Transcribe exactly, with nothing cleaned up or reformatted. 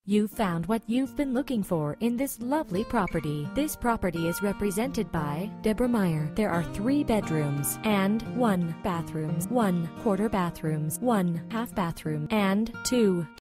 You found what you've been looking for in this lovely property. This property is represented by Deborah Meyer. There are three bedrooms and one bathroom, one quarter bathrooms, one half bathroom, and two